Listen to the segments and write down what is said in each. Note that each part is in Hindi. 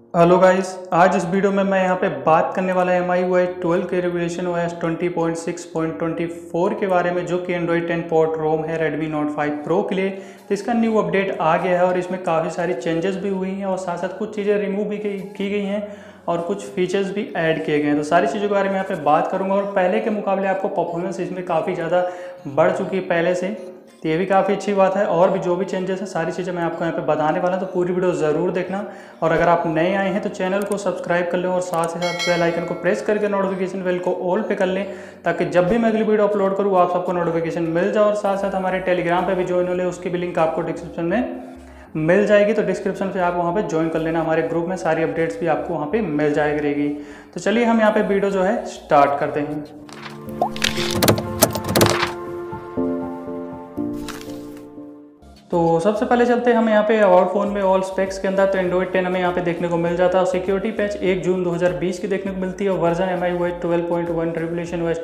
हेलो गाइस, आज इस वीडियो में मैं यहाँ पे बात करने वाला MIUI 12 के रेवोल्यूशन OS 20.6.24 के बारे में, जो कि एंड्रॉयड 10 पोर्ट रोम है Redmi Note 5 Pro के लिए। तो इसका न्यू अपडेट आ गया है और इसमें काफ़ी सारी चेंजेस भी हुई हैं और साथ साथ कुछ चीज़ें रिमूव भी की गई हैं और कुछ फीचर्स भी ऐड किए गए हैं। तो सारी चीज़ों के बारे में यहाँ पे बात करूँगा और पहले के मुकाबले आपको परफॉर्मेंस इसमें काफ़ी ज़्यादा बढ़ चुकी है पहले से। तो ये भी काफ़ी अच्छी बात है और भी जो भी चेंजेस हैं सारी चीज़ें मैं आपको यहाँ पे बताने वाला हूँ, तो पूरी वीडियो ज़रूर देखना। और अगर आप नए आए हैं तो चैनल को सब्सक्राइब कर लें और साथ ही साथ बेल आइकन को प्रेस करके नोटिफिकेशन बेल को ऑल पे कर लें, ताकि जब भी मैं अगली वीडियो अपलोड करूँ आप सबको नोटिफिकेशन मिल जाए। और साथ साथ हमारे टेलीग्राम पर भी ज्वाइन हो लें, उसकी भी लिंक आपको डिस्क्रिप्शन में मिल जाएगी। तो डिस्क्रिप्शन से आप वहाँ पे ज्वाइन कर लेना, हमारे ग्रुप में सारी अपडेट्स भी आपको वहाँ पे मिल जाएगी रहेगी। तो चलिए हम यहाँ पे वीडियो जो है स्टार्ट करते हैं। तो सबसे पहले चलते हैं हम यहाँ पे अबाउट फ़ोन में ऑल स्पेक्स के अंदर। तो एंड्रॉयड 10 हमें यहाँ पे देखने को मिल जाता है। सिक्योरिटी पैच 1 जून 2020 की देखने को मिलती है और version MIUI 12.1 revolution OS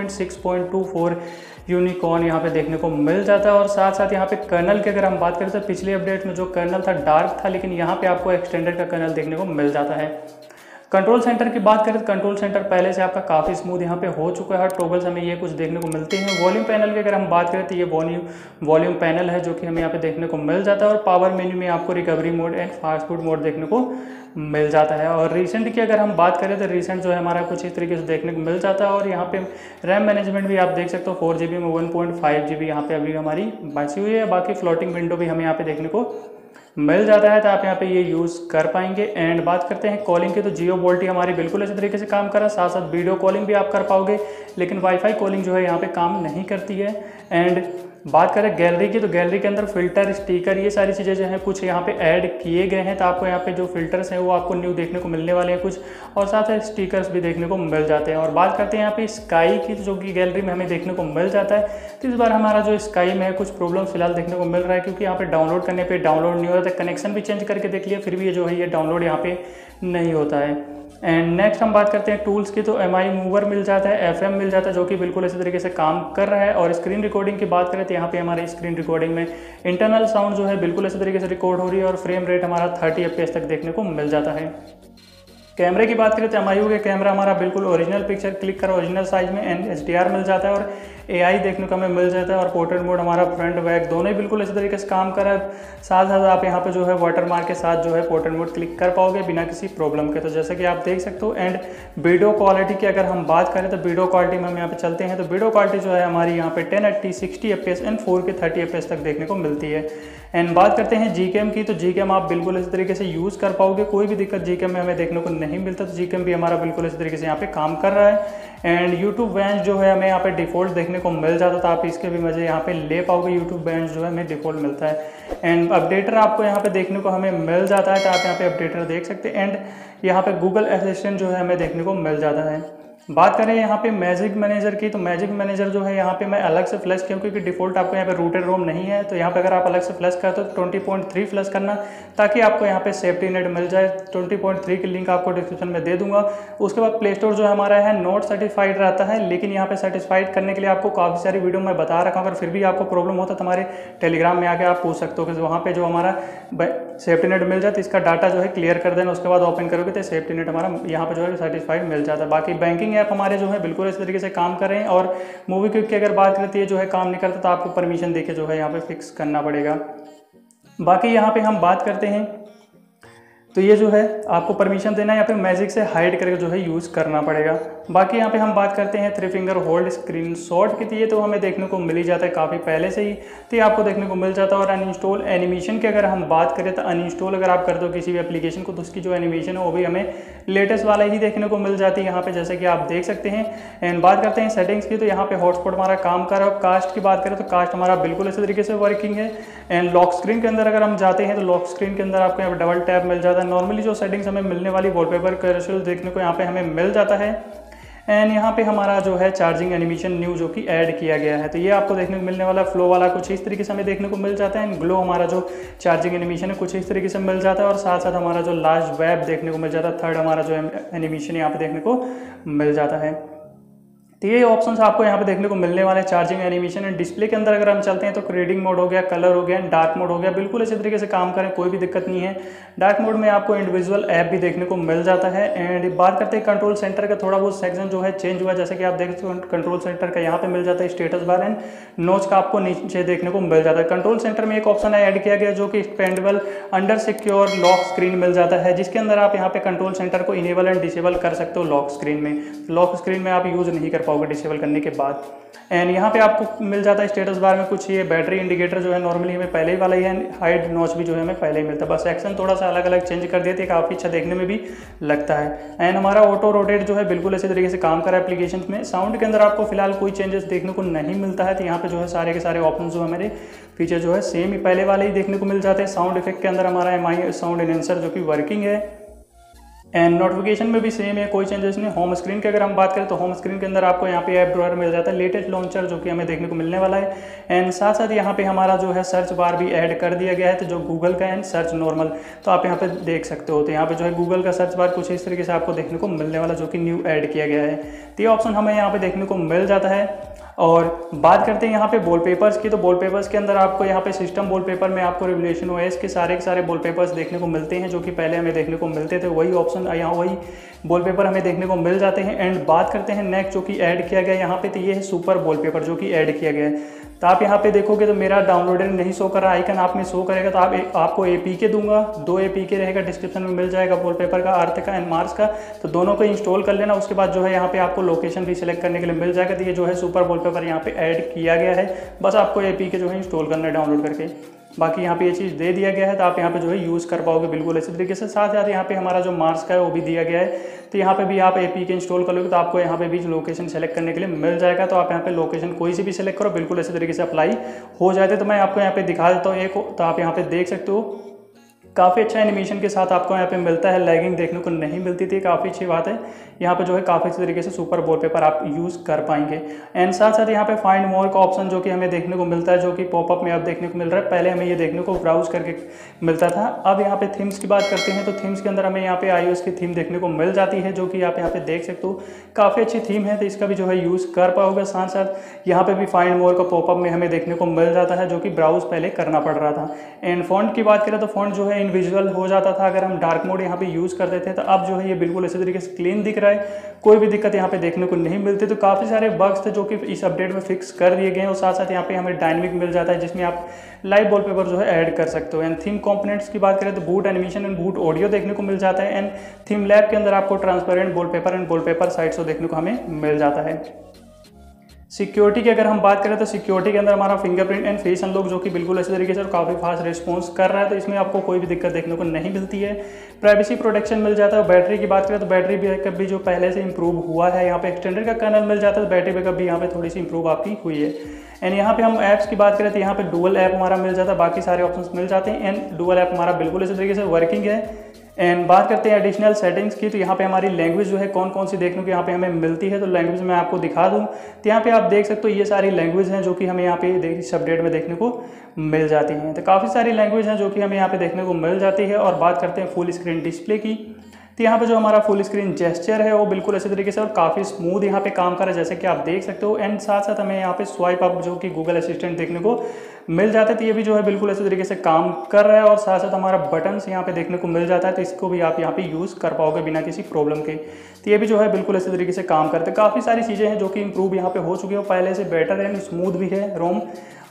20.6.24 unicorn यहाँ पे देखने को मिल जाता है। और साथ साथ यहाँ पे कर्नल की अगर हम बात करें तो पिछले अपडेट में जो कर्नल था डार्क था, लेकिन यहाँ पे आपको एक्सटेंडेड का कर्नल देखने को मिल जाता है। कंट्रोल सेंटर की बात करें तो कंट्रोल सेंटर पहले से आपका काफ़ी स्मूथ यहाँ पे हो चुका है और टॉगल्स हमें ये कुछ देखने को मिलते हैं। वॉल्यूम पैनल की अगर हम बात करें तो ये वॉल्यूम पैनल है जो कि हमें यहाँ पे देखने को मिल जाता है। और पावर मेन्यू में आपको recovery mode and fast food mode देखने को मिल जाता है। और रिसेंट की अगर हम बात करें तो रिसेंट जो है हमारा कुछ इस तरीके से देखने को मिल जाता है। और यहाँ पे रैम मैनेजमेंट भी आप देख सकते हो 4GB में 1.5GB यहाँ पे अभी हमारी बची हुई है। बाकी फ्लोटिंग विंडो भी हमें यहाँ पे देखने को मिल जाता है, तो आप यहाँ पे ये यूज़ कर पाएंगे। एंड बात करते हैं कॉलिंग की, तो जियो वोल्टी हमारी बिल्कुल इसी तरीके से काम कर रहा है। साथ साथ वीडियो कॉलिंग भी आप कर पाओगे, लेकिन वाईफाई कॉलिंग जो है यहाँ पे काम नहीं करती है। एंड बात करें गैलरी की, तो गैलरी के अंदर फिल्टर, स्टिकर, ये सारी चीज़ें जो हैं कुछ यहाँ पे ऐड किए गए हैं। तो आपको यहाँ पे जो फिल्टर्स हैं वो आपको न्यू देखने को मिलने वाले हैं कुछ, और साथ साथ स्टिकर्स भी देखने को मिल जाते हैं। और बात करते हैं यहाँ पे स्काई की, जो कि गैलरी में हमें देखने को मिल जाता है। तो इस बार हमारा जो स्काई में है कुछ प्रॉब्लम फिलहाल देखने को मिल रहा है, क्योंकि यहाँ पे डाउनलोड करने पे डाउनलोड नहीं हो रहा था। कनेक्शन भी चेंज करके देख लिया, फिर भी ये जो है ये डाउनलोड यहाँ पे नहीं होता है। एंड नेक्स्ट हम बात करते हैं टूल्स की, तो MI मूवर मिल जाता है, FM मिल जाता है, जो कि बिल्कुल इसी तरीके से काम कर रहा है। और स्क्रीन रिकॉर्डिंग की बात करें तो यहाँ पे हमारे स्क्रीन रिकॉर्डिंग में इंटरनल साउंड जो है बिल्कुल इसी तरीके से रिकॉर्ड हो रही है और फ्रेम रेट हमारा 30 FPS तक देखने को मिल जाता है। कैमरे की बात करें तो MIUI का कैमरा हमारा बिल्कुल ओरिजिनल पिक्चर क्लिक कर ओरिजिनल साइज में एंड HDR मिल जाता है और AI देखने को हमें मिल जाता है। और पोर्ट्रेट मोड हमारा फ्रंट बैक दोनों ही बिल्कुल इसी तरीके से काम कर रहा है। साथ साथ आप यहाँ पे जो है वाटरमार्क के साथ जो है पोर्ट्रेट मोड क्लिक कर पाओगे बिना किसी प्रॉब्लम के। तो जैसे कि आप देख सकते हो। एंड वीडियो क्वालिटी की अगर हम बात करें तो वीडियो क्वालिटी में हम यहाँ पे चलते हैं, तो वीडियो क्वालिटी जो है हमारी यहाँ पे 1080 60 FPS एंड 4K 30 FPS तक देखने को मिलती है। एंड बात करते हैं Gcam की, तो Gcam आप बिल्कुल इस तरीके से यूज़ कर पाओगे, कोई भी दिक्कत Gcam में हमें देखने को नहीं मिलता। तो Gcam भी हमारा बिल्कुल इस तरीके से यहाँ पे काम कर रहा है। एंड YouTube बेंच जो है हमें यहाँ पे डिफ़ॉल्ट देखने को मिल जाता था, आप इसके भी मज़े यहाँ पे ले पाओगे। YouTube बेंच जो है हमें डिफ़ॉल्ट मिलता है। एंड अपडेटर आपको यहाँ पे देखने को हमें मिल जाता है, तो आप यहाँ पे अपडेटर देख सकते हैं। एंड यहाँ पे गूगल असिस्टेंट जो है हमें देखने को मिल जाता है। बात करें यहाँ पे मैजिक मैनेजर की, तो मैजिक मैनेजर जो है यहाँ पे मैं अलग से फ्लैश किया, क्योंकि डिफ़ॉल्ट आपको यहाँ पे रूटेड रोम नहीं है। तो यहाँ पे अगर आप अलग से फ्लैश करते हो तो 20.3 फ्लैश करना, ताकि आपको यहाँ पे सेफ्टी नेट मिल जाए। 20.3 की लिंक आपको डिस्क्रिप्शन में दे दूंगा। उसके बाद प्ले स्टोर जो हमारा है नॉट सर्टिफाइड रहता है, लेकिन यहाँ पे सर्टिफाइड करने के लिए आपको काफ़ी सारी वीडियो मैं बता रखा हूँ। अगर फिर भी आपको प्रॉब्लम होता तो हमारे टेलीग्राम में आके आप पूछ सकते हो, कि वहाँ पर जो हमारा सेफ्टी नेट मिल जाए तो इसका डाटा जो है क्लियर कर देना, उसके बाद ओपन करोगे तो सेफ्टी नेट हमारा यहाँ पर जो है सर्टिफाइड मिल जाता है। बाकी बैंकिंग ऐप हमारे जो है बिल्कुल इस तरीके से काम कर रहे हैं। और मूवी क्विक की अगर बात करती है जो है काम नहीं करता, तो आपको परमिशन देके जो है यहाँ पे फिक्स करना पड़ेगा। बाकी यहाँ पे हम बात करते हैं, तो ये जो है आपको परमिशन देना है या फिर मैजिक से हाइड करके जो है यूज़ करना पड़ेगा। बाकी यहाँ पे हम बात करते हैं 3 फिंगर होल्ड स्क्रीनशॉट की, ये तो हमें देखने को मिल ही जाता है काफ़ी पहले से ही, तो ये आपको देखने को मिल जाता है। और अनइंस्टॉल एनिमेशन की अगर हम बात करें तो अनइंस्टॉल अगर आप करते हो किसी भी एप्लीकेशन को, तो उसकी जो एनिमेशन है वो भी हमें लेटेस्ट वाला ही देखने को मिल जाती है यहाँ पे, जैसे कि आप देख सकते हैं। एंड बात करते हैं सेटिंग्स की, तो यहाँ पे हॉटस्पॉट हमारा काम कर रहा है। कास्ट की बात करें तो कास्ट हमारा बिल्कुल इसी तरीके से वर्किंग है। एंड लॉक स्क्रीन के अंदर अगर हम जाते हैं तो लॉक स्क्रीन के अंदर आपको यहाँ पे डबल टैप मिल जाता है। नॉर्मली जो सेटिंग्स हमें मिलने वाली वॉलपेपर कैरोसेल देखने को यहाँ पे हमें मिल जाता है। एंड यहाँ पे हमारा जो है चार्जिंग एनिमेशन न्यू जो कि ऐड किया गया है, तो ये आपको देखने को मिलने वाला फ्लो वाला कुछ इस तरीके से हमें देखने को मिल जाता है। एंड ग्लो हमारा जो चार्जिंग एनिमेशन है कुछ इस तरीके से मिल जाता है। और साथ साथ हमारा जो लास्ट वेब देखने को मिल जाता है, थर्ड हमारा जो एनिमेशन यहाँ पे देखने को मिल जाता है। तो ये ऑप्शंस आपको यहाँ पे देखने को मिलने वाले हैं। चार्जिंग, एनिमेशन एंड डिस्प्ले के अंदर अगर हम चलते हैं तो रीडिंग मोड हो गया, कलर हो गया एंड डार्क मोड हो गया, बिल्कुल इसी तरीके से काम करें, कोई भी दिक्कत नहीं है। डार्क मोड में आपको इंडिविजुअल ऐप भी देखने को मिल जाता है। एंड बात करते हैं कंट्रोल सेंटर का, थोड़ा बहुत सेक्शन जो है चेंज हुआ, जैसे कि आप देख सकते हो कंट्रोल सेंटर का यहाँ पे मिल जाता है स्टेटस बार एंड नोच का आपको नीचे देखने को मिल जाता है। कंट्रोल सेंटर में एक ऑप्शन ऐड किया गया जो कि expandable under secure lock screen मिल जाता है, जिसके अंदर आप यहाँ पे कंट्रोल सेंटर को इनेबल एंड डिसेबल कर सकते हो लॉक स्क्रीन में। लॉक स्क्रीन में आप यूज़ नहीं कर पाओगे डिसेबल करने के बाद। एंड यहाँ पे आपको मिल जाता है स्टेटस बार में कुछ ये बैटरी इंडिकेटर जो है नॉर्मली हमें पहले ही वाला ही है, हाइड नॉच भी जो है हमें पहले ही मिलता है, बस सेक्शन थोड़ा सा अलग अलग चेंज कर दिए थे, काफ़ी अच्छा देखने में भी लगता है। एंड हमारा ऑटो रोटेट जो है बिल्कुल इसी तरीके से काम कर रहा है एप्लीकेशन में। साउंड के अंदर आपको फिलहाल कोई चेंजेस देखने को नहीं मिलता है, तो यहाँ पे जो है सारे के सारे ऑप्शन जो है मेरे फीचर जो है सेम ही पहले वाले ही देखने को मिल जाते हैं। साउंड इफेक्ट के अंदर हमारा MI साउंड एनहेंसर जो कि वर्किंग है एंड नोटिफिकेशन में भी सेम है, कोई चेंजेस नहीं। होम स्क्रीन की अगर हम बात करें तो होम स्क्रीन के अंदर आपको यहाँ पे ऐप ड्रॉअर मिल जाता है, लेटेस्ट लॉन्चर जो कि हमें देखने को मिलने वाला है। एंड साथ साथ यहाँ पे हमारा जो है सर्च बार भी ऐड कर दिया गया है, तो जो गूगल का एंड सर्च नॉर्मल तो आप यहाँ पे देख सकते हो। तो यहाँ पे जो है गूगल का सर्च बार कुछ इस तरीके से आपको देखने को मिलने वाला जो कि न्यू ऐड किया गया है। तो ये ऑप्शन हमें यहाँ पे देखने को मिल जाता है। और बात करते हैं यहाँ पे वॉलपेपर्स की, तो वॉलपेपर्स के अंदर आपको यहाँ पे सिस्टम वॉलपेपर में आपको रेवोल्यूशन OS के सारे वॉलपेपर्स देखने को मिलते हैं, जो कि पहले हमें देखने को मिलते थे, वही ऑप्शन यहाँ वही वॉलपेपर हमें देखने को मिल जाते हैं। एंड बात करते हैं नेक्स्ट जो कि ऐड किया गया यहाँ पे, तो ये है सुपर वॉलपेपर जो कि ऐड किया गया है। तो आप यहाँ पे देखोगे तो मेरा डाउनलोडेड नहीं शो कर रहा, आइकन आप में शो करेगा, तो आपको APK दूंगा, 2 APK रहेगा, डिस्क्रिप्शन में मिल जाएगा वॉलपेपर का, अर्थ का एंड मार्स का, तो दोनों को इंस्टॉल कर लेना। उसके बाद जो है यहाँ पे आपको लोकेशन भी सिलेक्ट करने के लिए मिल जाएगा। तो ये जो है सुपर वॉलपेपर यहाँ पे ऐड किया गया है, बस आपको APK जो है इंस्टॉल करना है डाउनलोड करके, बाकी यहाँ पे ये चीज़ दे दिया गया है, तो आप यहाँ पे जो है यूज़ कर पाओगे बिल्कुल इसी तरीके से। साथ साथ यहाँ पे हमारा जो मार्स का है वो भी दिया गया है, तो यहाँ पे भी आप APK इंस्टॉल कर लोगे तो आपको यहाँ पे भी लोकेशन सेलेक्ट करने के लिए मिल जाएगा। तो आप यहाँ पे लोकेशन कोई सी भी सिलेक्ट करो, बिल्कुल इसी तरीके से अप्लाई हो जाते। तो मैं आपको यहाँ पे दिखा देता हूँ एक, तो आप यहाँ पे देख सकते हो काफ़ी अच्छा एनिमेशन के साथ आपको यहाँ पे मिलता है, लैगिंग देखने को नहीं मिलती थी, काफ़ी अच्छी बात है। यहाँ पे जो है काफ़ी अच्छी तरीके से सुपर वॉलपेपर आप यूज़ कर पाएंगे। एंड साथ साथ यहाँ पे फाइंड मोर का ऑप्शन जो कि हमें देखने को मिलता है, जो कि पॉपअप में अब देखने को मिल रहा है, पहले हमें ये देखने को ब्राउज करके मिलता था। अब यहाँ पे थीम्स की बात करते हैं, तो थीम्स के अंदर हमें यहाँ पे iOS की थीम देखने को मिल जाती है, जो कि आप यहाँ पे देख सकते हो, काफ़ी अच्छी थीम है, तो इसका भी जो है यूज़ कर पाओगे। साथ साथ यहाँ पे भी फाइंड मोर का पॉपअप में हमें देखने को मिल जाता है, जो कि ब्राउज पहले करना पड़ रहा था। एंड फॉन्ट की बात करें तो फॉन्ट जो है इनविजुअल हो जाता था अगर हम डार्क मोड यहाँ पे यूज़ करते थे, तो अब जो है ये बिल्कुल इसी तरीके से क्लीन दिख रहा है, कोई भी दिक्कत यहाँ पे देखने को नहीं मिलती। तो काफ़ी सारे बग्स थे जो कि इस अपडेट में फिक्स कर दिए गए हैं। और साथ साथ यहाँ पे हमें डायनेमिक मिल जाता है, जिसमें आप लाइव वॉलपेपर जो है ऐड कर सकते हो। एंड थीम कंपोनेंट्स की बात करें तो boot animation and boot audio देखने को मिल जाता है। एंड थीम लैब के अंदर आपको transparent wallpaper and wallpaper side से देखने को हमें मिल जाता है। सिक्योरिटी की अगर हम बात करें तो सिक्योरिटी के अंदर हमारा फिंगरप्रिंट एंड फेस अनलॉक जो कि बिल्कुल इसी तरीके से काफ़ी फास्ट रिस्पॉन्स कर रहा है, तो इसमें आपको कोई भी दिक्कत देखने को नहीं मिलती है। प्राइवेसी प्रोटेक्शन मिल जाता है। बैटरी की बात करें तो बैटरी बैकअप भी जो पहले से इंप्रूव हुआ है, यहाँ पे एक्सटेंडेड का कर्नल मिल जाता है, तो बैटरी बैकअप भी यहाँ पे थोड़ी सी इंप्रूव आपकी हुई है। एंड यहाँ पे हम ऐप्स की बात करें तो यहाँ पे डुअल ऐप हमारा मिल जाता है, बाकी सारे ऑप्शंस मिल जाते हैं। एंड डुअल ऐप हमारा बिल्कुल इसी तरीके से वर्किंग है। एंड बात करते हैं एडिशनल सेटिंग्स की, तो यहाँ पे हमारी लैंग्वेज जो है कौन कौन सी देखने को यहाँ पे हमें मिलती है, तो लैंग्वेज मैं आपको दिखा दूँ। तो यहाँ पे आप देख सकते हो ये सारी लैंग्वेज हैं जो कि हमें यहाँ पे इस अपडेट में देखने को मिल जाती हैं। तो काफ़ी सारी लैंग्वेज हैं जो कि हमें यहाँ पे देखने को मिल जाती है। और बात करते हैं फुल स्क्रीन डिस्प्ले की, तो यहाँ पे जो हमारा फुल स्क्रीन जेस्चर है वो बिल्कुल इसी तरीके से और काफ़ी स्मूथ यहाँ पे काम कर रहा है, जैसे कि आप देख सकते हो। एंड साथ साथ हमें यहाँ पे स्वाइप अप जो कि गूगल असिस्टेंट देखने को मिल जाता है, तो ये भी जो है बिल्कुल इसी तरीके से काम कर रहा है। और साथ साथ हमारा बटन्स यहाँ पे देखने को मिल जाता है, तो इसको भी आप यहाँ पे यूज़ कर पाओगे बिना किसी प्रॉब्लम के। तो ये भी जो है बिल्कुल इसी तरीके से काम करते हैं। काफ़ी सारी चीज़ें हैं जो कि इंप्रूव यहाँ पे हो चुकी है, पहले से बेटर है, स्मूथ भी है रोम।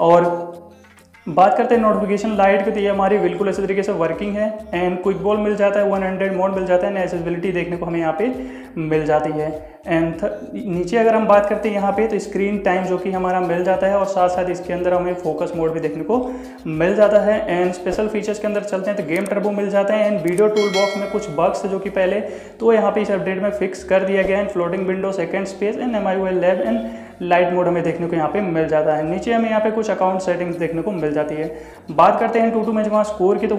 और बात करते हैं नोटिफिकेशन लाइट की, तो ये हमारी बिल्कुल इसी तरीके से वर्किंग है। एंड क्विक बॉल मिल जाता है, 100 मोड मिल जाता है, एक्सेसिबिलिटी देखने को हमें यहाँ पे मिल जाती है। एंड नीचे अगर हम बात करते हैं यहाँ पे तो स्क्रीन टाइम जो कि हमारा मिल जाता है, और साथ साथ इसके अंदर हमें फोकस मोड भी देखने को मिल जाता है। एंड स्पेशल फीचर्स के अंदर चलते हैं तो गेम टर्बो मिल जाता है। एंड वीडियो टूल बॉक्स में कुछ बग्स जो कि पहले तो यहाँ पे इस अपडेट में फिक्स कर दिया गया है। Floating window, second space and MIUI lab and light mode हमें देखने को यहाँ पे मिल जाता है। नीचे हमें यहाँ पे कुछ अकाउंट सेटिंग्स देखने को मिल जाती है। बात करते हैं Antutu बेंचमार्क स्कोर की, तो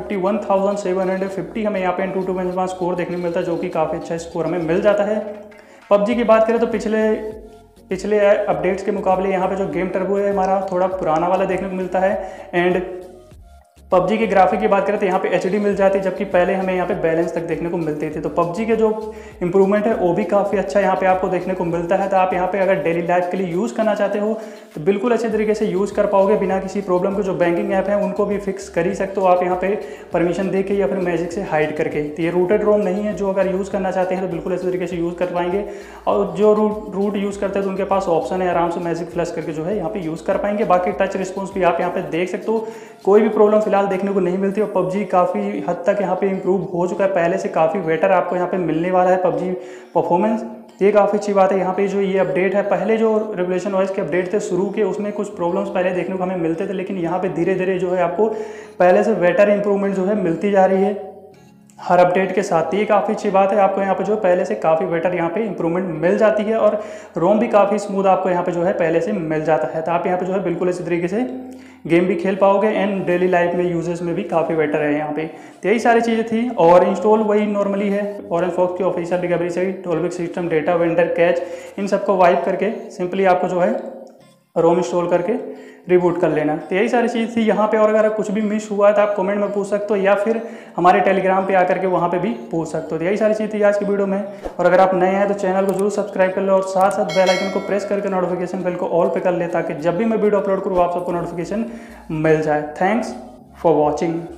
1,51,750 हमें यहाँ पे Antutu बेंचमार्क स्कोर देखने को मिलता है, जो कि काफ़ी अच्छा स्कोर हमें मिल जाता है। PUBG की बात करें तो पिछले अपडेट्स के मुकाबले यहाँ पे जो गेम टर्बो है हमारा थोड़ा पुराना वाला देखने को मिलता है। एंड PUBG के ग्राफिक की बात करें तो यहाँ पे HD मिल जाती है, जबकि पहले हमें यहाँ पे बैलेंस तक देखने को मिलती थी। तो PUBG के जो इंप्रूवमेंट है वो भी काफ़ी अच्छा यहाँ पे आपको देखने को मिलता है। तो आप यहाँ पे अगर डेली लाइफ के लिए यूज़ करना चाहते हो तो बिल्कुल अच्छे तरीके से यूज़ कर पाओगे बिना किसी प्रॉब्लम के। जो बैंकिंग ऐप है उनको भी फिक्स कर ही सकते हो आप यहाँ पे परमिशन दे के या फिर मैजिक से हाइड करके। तो ये रूटेड रोम नहीं है, जो अगर यूज़ करना चाहते हैं तो बिल्कुल अच्छे तरीके से यूज़ कर पाएंगे। और जो रूट यूज़ करते हैं तो उनके पास ऑप्शन है, आराम से मैजिक फ्लश करके जो है यहाँ पे यूज़ कर पाएंगे। बाकी टच रिस्पॉन्स भी आप यहाँ पे देख सकते हो, कोई भी प्रॉब्लम फिलहाल देखने को नहीं मिलती। और PUBG काफ़ी हद तक यहाँ पे इंप्रूव हो चुका है, पहले से काफ़ी बेटर आपको यहाँ पे मिलने वाला है PUBG परफॉर्मेंस। ये काफ़ी अच्छी बात है। यहाँ पे जो ये अपडेट है, पहले जो रेवोल्यूशन वॉइस के अपडेट थे शुरू के, उसमें कुछ प्रॉब्लम्स पहले देखने को हमें मिलते थे, लेकिन यहाँ पे धीरे धीरे जो है आपको पहले से बेटर इंप्रूवमेंट जो है मिलती जा रही है हर अपडेट के साथ। ये काफ़ी अच्छी बात है, आपको यहाँ पे जो पहले से काफ़ी बेटर यहाँ पे इंप्रूवमेंट मिल जाती है। और रोम भी काफ़ी स्मूथ आपको यहाँ पे जो है पहले से मिल जाता है। तो आप यहाँ पे जो है बिल्कुल इसी तरीके से गेम भी खेल पाओगे एंड डेली लाइफ में यूजेस में भी काफ़ी बेटर है यहाँ पे। तो यही सारी चीज़ें थी। और इंस्टॉल वही नॉर्मली है, ऑरेंज फॉक्स की ऑफिशियल रिकवरी से 12 सिस्टम डेटा वेंडर कैच इन सबको वाइप करके सिंपली आपको जो है रोम इंस्टॉल करके रिबूट कर लेना। तो यही सारी चीज़ थी यहाँ पे। और अगर कुछ भी मिस हुआ है तो आप कमेंट में पूछ सकते हो या फिर हमारे टेलीग्राम पे आकर के वहाँ पे भी पूछ सकते हो। तो यही सारी चीज़ थी आज की वीडियो में। और अगर आप नए हैं तो चैनल को जरूर सब्सक्राइब कर लो और साथ साथ बेल आइकन को प्रेस करके नोटिफिकेशन बेल को ऑल पे कर ले, ताकि जब भी मैं वीडियो अपलोड करूँ आप सबको नोटिफिकेशन मिल जाए। Thanks for watching.